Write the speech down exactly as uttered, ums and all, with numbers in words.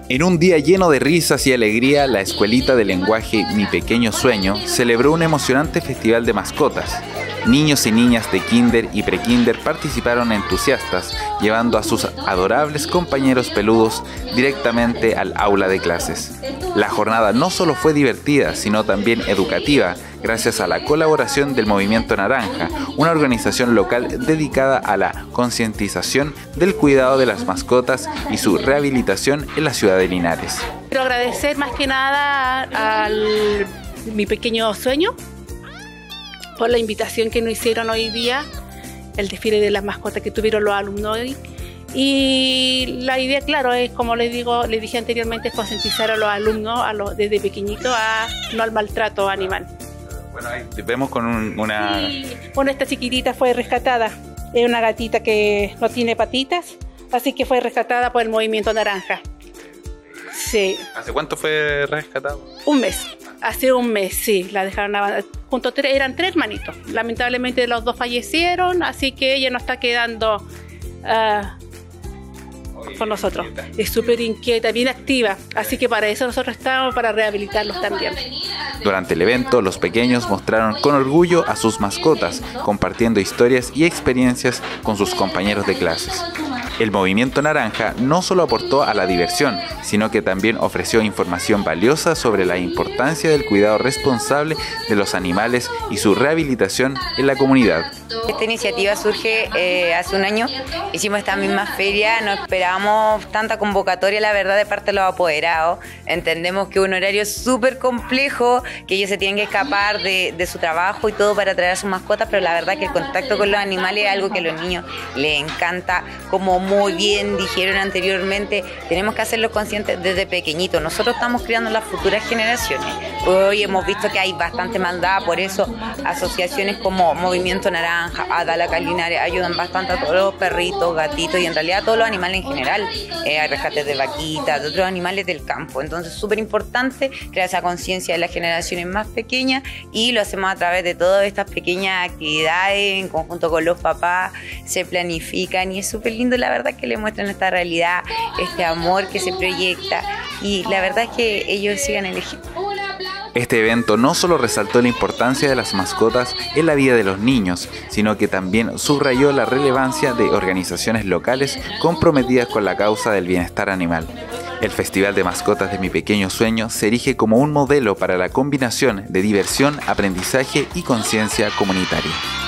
En un día lleno de risas y alegría, la Escuelita de Lenguaje Mi Pequeño Sueño celebró un emocionante festival de mascotas. Niños y niñas de kinder y prekinder participaron entusiastas, llevando a sus adorables compañeros peludos directamente al aula de clases. La jornada no solo fue divertida, sino también educativa, gracias a la colaboración del Movimiento Naranja, una organización local dedicada a la concientización del cuidado de las mascotas y su rehabilitación en la ciudad de Linares. Quiero agradecer más que nada al Mi Pequeño Sueño por la invitación que nos hicieron hoy día, el desfile de las mascotas que tuvieron los alumnos hoy. Y la idea, claro, es como les digo, les dije anteriormente, es concientizar a los alumnos a los, desde pequeñitos a no al maltrato animal. Bueno, ahí vemos con un, una... Sí. Bueno, esta chiquitita fue rescatada, es una gatita que no tiene patitas, así que fue rescatada por el Movimiento Naranja. Sí. ¿Hace cuánto fue rescatado? Un mes, hace un mes, sí, la dejaron a, junto a tres, eran tres hermanitos. Lamentablemente los dos fallecieron, así que ella no está quedando uh, con nosotros. Es súper inquieta, bien activa, así que para eso nosotros estamos, para rehabilitarlos también. Durante el evento, los pequeños mostraron con orgullo a sus mascotas, compartiendo historias y experiencias con sus compañeros de clases. El Movimiento Naranja no solo aportó a la diversión, sino que también ofreció información valiosa sobre la importancia del cuidado responsable de los animales y su rehabilitación en la comunidad. Esta iniciativa surge eh, hace un año, hicimos esta misma feria, no esperábamos tanta convocatoria, la verdad, de parte de los apoderados. Entendemos que es un horario súper complejo, que ellos se tienen que escapar de, de su trabajo y todo para traer a sus mascotas, pero la verdad que el contacto con los animales es algo que a los niños les encanta. Como muy bien dijeron anteriormente, tenemos que hacerlos conscientes desde pequeñitos. Nosotros estamos criando las futuras generaciones. Hoy hemos visto que hay bastante maldad, por eso asociaciones como Movimiento Naranja, Adala Linares ayudan bastante a todos los perritos, gatitos y en realidad a todos los animales en general. Eh, hay rescates de vaquitas, de otros animales del campo. Entonces es súper importante crear esa conciencia de las generaciones más pequeñas y lo hacemos a través de todas estas pequeñas actividades en conjunto con los papás, se planifican y es súper lindo la verdad que le muestran esta realidad, este amor que se proyecta y la verdad es que ellos sigan el ejemplo. Este evento no solo resaltó la importancia de las mascotas en la vida de los niños, sino que también subrayó la relevancia de organizaciones locales comprometidas con la causa del bienestar animal. El Festival de Mascotas de Mi Pequeño Sueño se erige como un modelo para la combinación de diversión, aprendizaje y conciencia comunitaria.